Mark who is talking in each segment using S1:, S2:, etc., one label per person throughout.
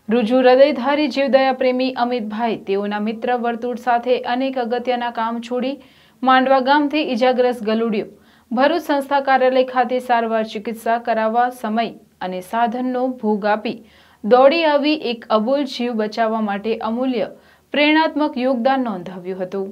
S1: રુજુ હૃદયધારી જીવદયા પ્રેમી અમિતભાઈ તેઓના મિત્ર વર્તુળ સાથે અનેક અગત્યના કામ છોડી માંડવા ગામથી ઇજાગ્રસ્ત ગલુડિયો ભરૂચ સંસ્થા કાર્યાલય ખાતે સારવાર ચિકિત્સા કરાવવા સમય અને સાધનનો ભોગ આપી દોડી આવી એક અબોલ જીવ બચાવવા માટે અમૂલ્ય પ્રેરણાત્મક યોગદાન નોંધાવ્યું હતું।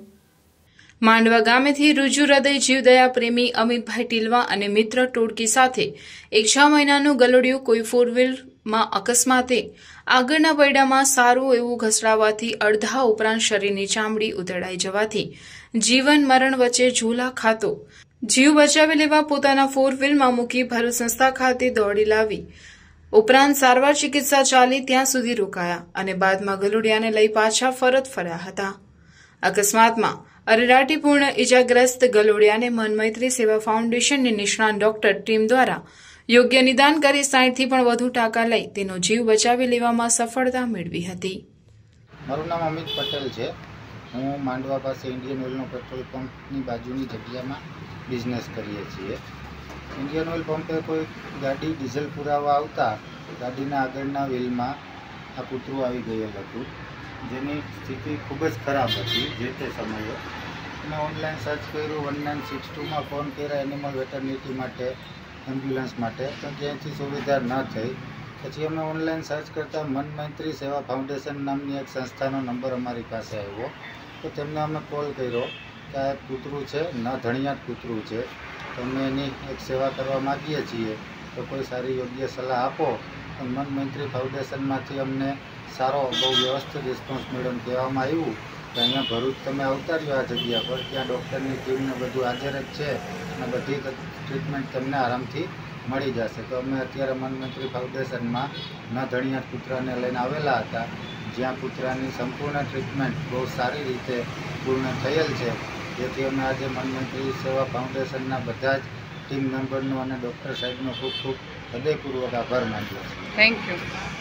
S1: માંડવા ગામેથી રુજુ હૃદય જીવદયા પ્રેમી અમિતભાઈ ટીલવા અને મિત્ર ટોળકી સાથે એક 6 મહિનાનું ગલુડિયું કોઈ 4 વ્હીલમાં અકસ્માતે આગળના પૈડામાં સારું એવું ઘસડાવાથી અડધા ઉપરાંત શરીરની ચામડી ઉતરાઈ જવાથી જીવન મરણ વચ્ચે ઝૂલા ખાતો જીવ બચાવી લેવા પોતાના 4 વ્હીલમાં મૂકી ભરૂચ સંસ્થા ખાતે દોડી લાવી ઉપરાંત સારવાર ચિકિત્સા ચાલી ત્યાં સુધી રોકાયા અને બાદમાં ગલુડિયાને લઈ પાછા પરત ફર્યા હતા। અકસ્માતમાં અરેરાટીપૂર્ણ ઇજાગ્રસ્ત ગલુડિયાને મનમૈત્રી સેવા ફાઉન્ડેશનની નિષ્ણાત ડોક્ટર ટીમ દ્વારા યોગ્ય નિદાન કરી 60થી પણ વધુ ટાંકા લઈ તેનો જીવ બચાવી લેવામાં સફળતા મેળવી હતી।
S2: મારું નામ અમિત પટેલ છે। હું માંડવા પાસે ઇન્ડિયન ઓઇલનો પેટ્રોલ પંપની બાજુની જગ્યામાં બિઝનેસ કરીએ છીએ। ઇન્ડિયન ઓઇલ પંપે કોઈ ગાડી ડીઝલ પુરાવા આવતા ગાડીના આગળના વ્હીલમાં આ કૂતરું આવી ગયેલ હતું, જેની સ્થિતિ ખૂબ જ ખરાબ હતી જે તે સમયે। મેં ઓનલાઈન સર્ચ કર્યું, 1962માં ફોન કર્યા એનિમલ વેટરનિટી માટે, એમ્બ્યુલન્સ માટે, તો જ્યાંથી સુવિધા ન થઈ પછી અમે ઓનલાઈન સર્ચ કરતાં મનમૈત્રી સેવા ફાઉન્ડેશન નામની એક સંસ્થાનો નંબર અમારી પાસે આવ્યો, તો તેમને અમે કોલ કર્યો કે આ કૂતરું છે, ન ધણિયાત કૂતરું છે, તો અમે એની એક સેવા કરવા માગીએ છીએ, તો કોઈ સારી યોગ્ય સલાહ આપો। તો મનમૈત્રી ફાઉન્ડેશનમાંથી અમને સારો બહુ વ્યવસ્થિત રિસ્પોન્સ મેડમ કહેવામાં આવ્યું કે અહીંયા ભરૂચ તમે આવતા રહ્યો આ જગ્યા પર, ત્યાં ડૉક્ટરની ટીમને બધું હાજર જ છે અને બધી ટ્રીટમેન્ટ તમને આરામથી મળી જશે। તો અમે અત્યારે મનમૈત્રી ફાઉન્ડેશનમાં ન ધણિયાત કૂતરાને લઈને આવેલા હતા, જ્યાં કૂતરાની સંપૂર્ણ ટ્રીટમેન્ટ બહુ સારી રીતે પૂર્ણ થયેલ છે, જેથી અમે આજે મનમૈત્રી સેવા ફાઉન્ડેશનના બધા જ ટીમ મેમ્બરનો અને ડૉક્ટર સાહેબનો ખૂબ ખૂબ હૃદયપૂર્વક આભાર માનીએ છીએ।
S1: Thank you.